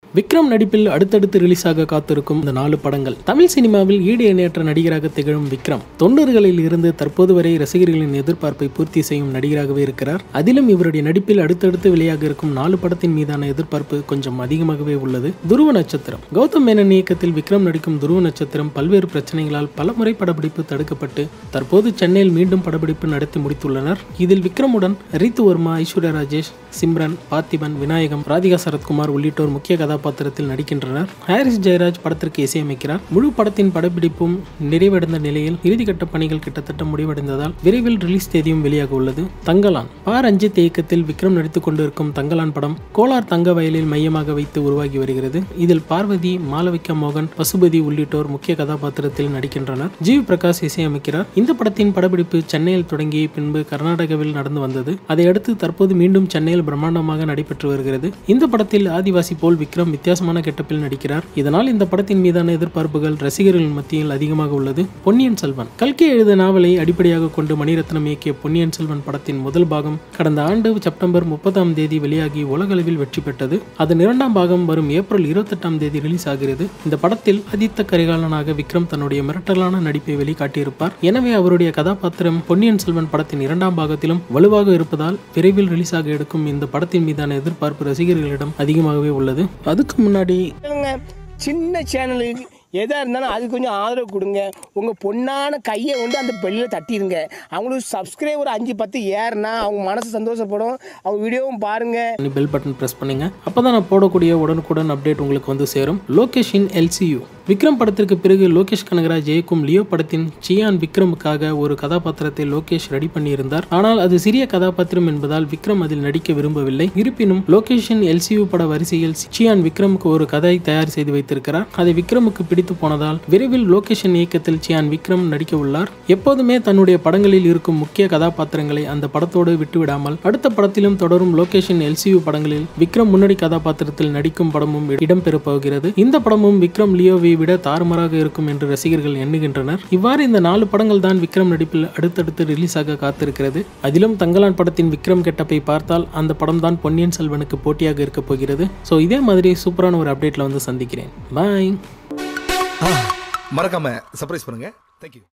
விக்ரம் நடிப்பில் அடுத்தடுத்து ரிலீஸ் ஆக காத்திருக்கும் இந்த 4 படங்கள். தமிழ் சினிமாவில் ஈடு இணையற்ற நடிகராக திகழும் விக்ரம் 90களில் இருந்து தற்போது வரை ரசிகர்களின் எதிர்பார்ப்பை பூர்த்தி செய்யும் நடிகராகவே இருக்கிறார். அதிலும் இவருடைய நடிப்பில் அடுத்தடுத்து வெளியாக இருக்கும் 4 படத்தின் மீதான எதிர்பார்ப்பு கொஞ்சம் அதிகமாகவே உள்ளது. துருவ நட்சத்திரம். கௌதம் மேனன் இயக்கத்தில் விக்ரம் நடிக்கும் துருவ நட்சத்திரம் பல்வேறு பிரச்சனைகளால் பலமுறை படப்பிடிப்பு தடுக்கப்பட்டு தற்போது சென்னையில் மீண்டும் படப்பிடிப்பு நடத்தி முடித்துள்ளனர். இதில் விக்ரமுடன் ரித்து வர்மா, ஐஸ்வர்யா ராஜேஷ், சிம்ரன், பார்த்திபன், விநாயகம், ராதிகா சரத்குமார் உள்ளிட்டோர் முக்கிய கதாபாத்திரத்தில் நடிக்கின்றனர். ஹாரிஸ் ஜெயராஜ் படத்திற்கு இசையமைக்கிறார். முழு படத்தின் படப்பிடிப்பும் நிறைவடைந்த நிலையில் இறுதிக்கட்ட பணிகள் கிட்டத்தட்ட முடிவடைந்ததால் விரைவில் ரிலீஸ் தேதியும் வெளியாக உள்ளது. தங்கலான். ரஞ்சித் இயக்கத்தில் விக்ரம் நடித்துக் கொண்டிருக்கும் தங்கலான் படம் கோலார் தங்க வயலில் மையமாக வைத்து உருவாகி வருகிறது. இதில் பார்வதி, மாளவிகா மோகன், பசுபதி உள்ளிட்டோர் முக்கிய கதாபாத்திரத்தில் நடிக்கின்றனர். ஜிவி பிரகாஷ் இசையமைக்கிறார். இந்த படத்தின் படப்பிடிப்பு சென்னையில் தொடங்கி பின்பு கர்நாடகாவில் நடந்து வந்தது. அதையடுத்து தற்போது மீண்டும் சென்னையில் பிரம்மாண்டமாக நடைபெற்று வருகிறது. இந்த படத்தில் ஆதிவாசி போல் விக்ரம் வித்தியாசமான கெட்டப்பில் நடிக்கிறார். இதனால் இந்த படத்தின் மீதான எதிர்பார்ப்புகள் ரசிகர்கள் மத்தியில் அதிகமாக உள்ளது. பொன்னியின் செல்வன். கல்கி எழுதிய நாவலை அடிப்படையாக கொண்டு மணிரத்னம் இயக்கிய பொன்னியின் செல்வன் படத்தின் முதல் பாகம் கடந்த ஆண்டு செப்டம்பர் 30ஆம் தேதி வெளியாகி உலகளவில் வெற்றி பெற்றது. அதன் 2ஆம் பாகம் வரும் ஏப்ரல் 28ஆம் தேதி ரிலீஸ் ஆகிறது. இந்த படத்தில் ஆதித்த கரிகாலனாக விக்ரம் தன்னுடைய மிரட்டலான நடிப்பை வெளிக்காட்டியிருப்பார். எனவே அவருடைய கதாபாத்திரம் பொன்னியின் செல்வன் படத்தின் 2ஆம் பாகத்திலும் வலுவாக இருப்பதால் விரைவில் ரிலீஸ் ஆக எடுக்கும் இந்த படத்தின் மீதான எதிர்பார்ப்பு ரசிகர்களிடம் அதிகமாகவே உள்ளது. அதுக்கு முன்னாடி சின்ன சேனலுக்கு எதாக இருந்தாலும் அது கொஞ்சம் ஆதரவு கொடுங்க. உங்கள் பொண்ணான கையை கொண்டு அந்த பெல்லில் தட்டிடுங்க. அவங்களுக்கு சப்ஸ்கிரைபர் 5-10 ஏறுனா அவங்க மனசு சந்தோஷப்படும். அவங்க வீடியோவும் பாருங்கள். பெல் பட்டன் ப்ரெஸ் பண்ணுங்க. அப்போ தான் நான் போடக்கூடிய உடனுக்குடன் அப்டேட் உங்களுக்கு வந்து சேரும். லோகேஷின் LCU. விக்ரம் படத்திற்கு பிறகு லோகேஷ் கனகராஜ் இயக்கும் லியோ படத்தின் சியான் விக்ரமுக்காக ஒரு கதாபாத்திரத்தை லோகேஷ் ரெடி பண்ணியிருந்தார். ஆனால் அது சிறிய கதாபாத்திரம் என்பதால் விக்ரம் அதில் நடிக்க விரும்பவில்லை. இருப்பினும் லோகேஷின் LCU பட வரிசையில் சியான் விக்ரமுக்கு ஒரு கதை தயார் செய்து வைத்திருக்கிறார். அதை விக்ரமுக்கு பிடித்து போனதால் விரைவில் லோகேஷின் இயக்கத்தில் சியான் விக்ரம் நடிக்க உள்ளார். எப்போதுமே தன்னுடைய படங்களில் இருக்கும் முக்கிய கதாபாத்திரங்களை அந்த படத்தோடு விட்டுவிடாமல் அடுத்த படத்திலும் தொடரும் லோகேஷின் LCU படங்களில் விக்ரம் முன்னணி கதாபாத்திரத்தில் நடிக்கும் படமும் இடம்பெறப் போகிறது. இந்த படமும் விக்ரம் லியோவை விட தாறுமாறாக இருக்கும் என்று ரசிகர்கள் எண்ணுகின்றனர். இவ்வாறு இந்த 4 படங்கள் தான் விக்ரம் நடிப்பில் அடுத்தடுத்து ரிலீஸ் ஆக காத்திருக்கிறது. அதிலும் தங்கலான் படத்தின் விக்ரம் கெட்டப்பை பார்த்தால் அந்த படம் தான் பொன்னியின் செல்வனுக்கு போட்டியாக இருக்க போகிறது. ஸோ இதே மாதிரி சூப்பரான ஒரு அப்டேட்ல வந்து சந்திக்கிறேன். பாய். மறக்காம சர்ப்ரைஸ் பண்ணுங்க. தேங்க்யூ.